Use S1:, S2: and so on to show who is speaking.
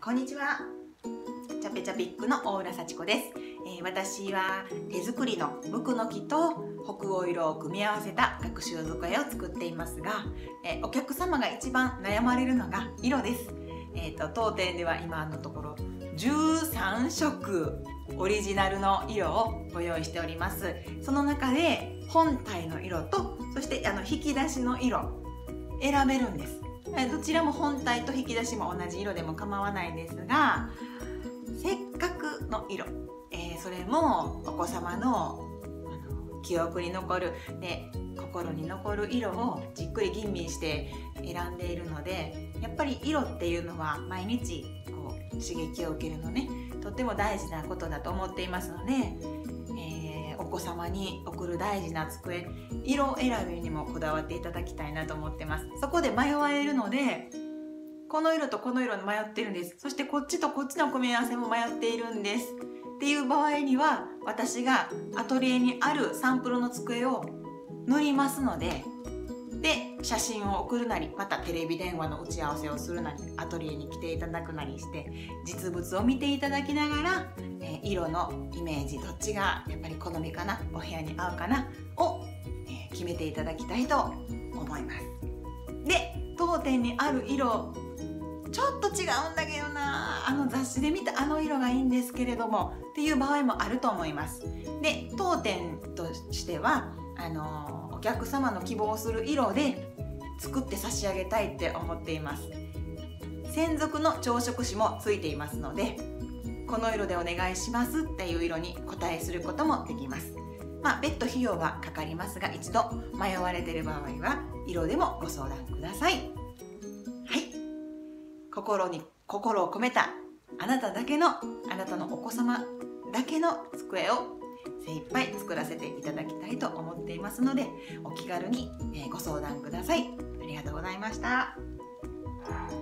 S1: こんにちは。チャペチャピックの大浦幸子です。私は手作りのムクノキと北欧色を組み合わせた学習机を作っていますが、お客様が一番悩まれるのが色です。当店では今のところ13色オリジナルの色をご用意しております。その中で本体の色とそして引き出しの色選べるんです。どちらも本体と引き出しも同じ色でも構わないんですが、せっかくの色、それもお子様の記憶に残る、心に残る色をじっくり吟味して選んでいるので、やっぱり色っていうのは毎日こう刺激を受けるのね、とっても大事なことだと思っていますので、お子様に贈る大事な机、色選びにもこだわっていただきたいなと思ってます。そこで迷われるので、この色とこの色に迷ってるんです、そしてこっちとこっちの組み合わせも迷っているんですっていう場合には、私がアトリエにあるサンプルの机を塗りますので、写真を送るなり、またテレビ電話の打ち合わせをするなり、アトリエに来ていただくなりして実物を見ていただきながら、色のイメージ、どっちがやっぱり好みかな、お部屋に合うかなを、決めていただきたいと思います。で、当店にある色ちょっと違うんだけどな、雑誌で見た色がいいんですけれどもっていう場合もあると思います。で、当店としてはお客様の希望する色で作って差し上げたいって思っています。専属の調色師もついていますので、この色でお願いしますっていう色にお答えすることもできます。別途費用はかかりますが、一度迷われている場合は色でもご相談ください。はい、心に心を込めたあなただけの、あなたのお子様だけの机を精一杯作らせていただきたいと思っていますので、お気軽にご相談ください。ありがとうございました。